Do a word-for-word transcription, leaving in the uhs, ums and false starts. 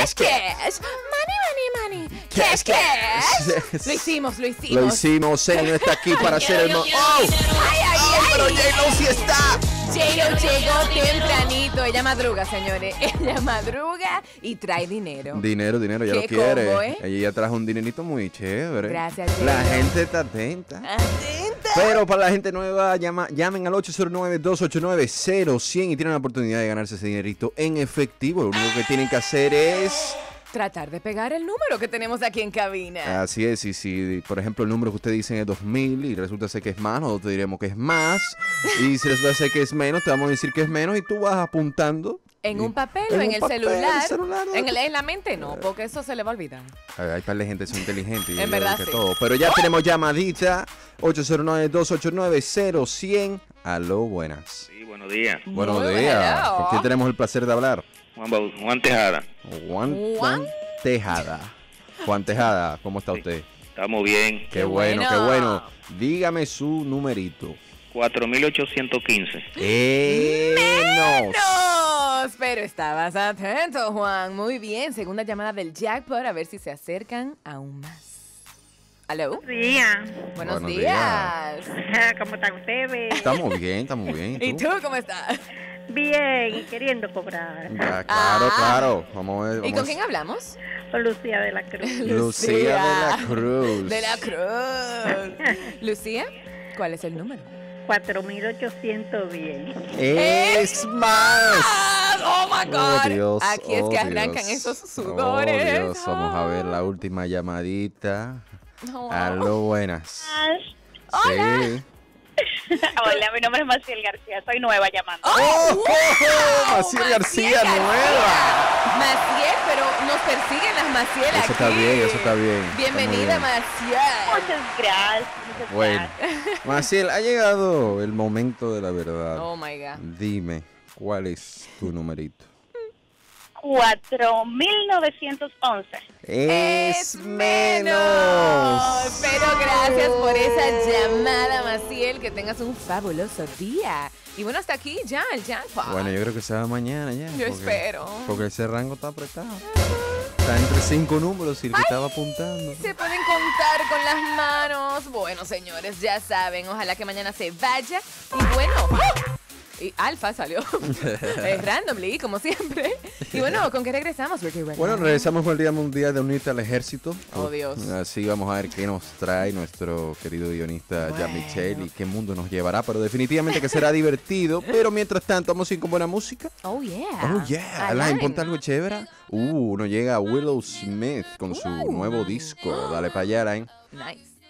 Cash, cash. Money, money, money. Cash, cash. Lo hicimos, lo hicimos. Lo hicimos. Zen no está aquí para hacer el... mo- ¡Oh! Ay, ay, ¡Oh, pero ay. J-Lo sí está! J-Lo llegó tempranito. Ella madruga, señores. Ella madruga y trae dinero. Dinero, dinero, ya Qué lo quiere. combo, ¿eh? Ella ya trajo un dinerito muy chévere. Gracias, J-Lo. La gente está atenta. Atenta. Pero para la gente nueva, llama, llamen al ocho cero nueve, dos ocho nueve, cero cien y tienen la oportunidad de ganarse ese dinerito en efectivo. Lo único que tienen que hacer es... Tratar de pegar el número que tenemos aquí en cabina. Así es, y si por ejemplo el número que usted dice es dos mil y resulta ser que es más, nosotros te diremos que es más. Y si resulta ser que es menos, te vamos a decir que es menos y tú vas apuntando. ¿En y- un papel en o en un el papel, celular? celular, ¿no? En, el- en la mente no, porque eso se le va a olvidar. A ver, hay par de gente que son inteligentes y En ellos verdad, que sí. todo. Pero ya tenemos llamadita ocho cero nueve, dos ocho nueve, cero cien. Aló, buenas. Sí, buenos días. Buenos Muy días. hello. ¿Con quién tenemos el placer de hablar? Juan, Bau- Juan Tejada. Juan, Juan. Tejada. Juan Tejada, ¿cómo está usted? Estamos bien. Qué, Qué bueno, bueno. qué bueno. Dígame su numerito. cuatro mil ochocientos quince. Menos. ¡Menos! Pero estabas atento, Juan. Muy bien. Segunda llamada del jackpot. A ver si se acercan aún más. ¿Aló? Buenos días. Buenos, Buenos días. ¿Cómo están ustedes? Estamos bien, estamos bien. ¿Y tú cómo estás? Bien, y queriendo cobrar. Ya, claro, Ah. claro. Vamos a ver. ¿Y vamos con a- quién hablamos? Con Lucía de la Cruz. Lucía de la Cruz. De la Cruz. Lucía, ¿cuál es el número? cuatro mil ochocientos diez. Es más. ¡Oh, my God! Oh, Dios, Aquí es oh, que arrancan Dios. esos sudores. Oh, Dios. Vamos a ver la última llamadita. Oh. Aló, buenas. Hola. Sí. Hola, mi nombre es Maciel García, soy nueva llamando. ¡Oh, ¡Oh, wow! oh, Maciel García, nueva! Maciel, pero nos persiguen las Maciel aquí. Eso está bien, eso está bien. Bienvenida, Está muy Maciel. Muchas gracias. Muchas Bueno, gracias. Maciel, ha llegado el momento de la verdad. Oh, my God. Dime, ¿cuál es tu numerito? cuatro mil novecientos once. Es menos. Pero gracias por esa llamada, Maciel. Que tengas un fabuloso día. Y bueno, hasta aquí ya el jackpot. Bueno, yo creo que será mañana ya. Yo espero. Porque ese rango está apretado. Está entre cinco números y el que estaba apuntando. Se pueden contar con las manos. Bueno, señores, ya saben. Ojalá que mañana se vaya. Y bueno. Y Alfa salió es randomly, como siempre. Y bueno, ¿con qué regresamos? Ricky Ray? Bueno, regresamos con el Día Mundial de Unirte al Ejército. Oh, Dios. Así vamos a ver qué nos trae nuestro querido guionista Bueno. Jean-Michel y qué mundo nos llevará. Pero definitivamente que será divertido. Pero mientras tanto, vamos a ir con buena música. Oh, yeah. Oh, yeah. I Alain, like. ponte algo chévere. Uh, nos llega Willow Smith con su Uh. nuevo disco. Dale para allá, Alain. Nice.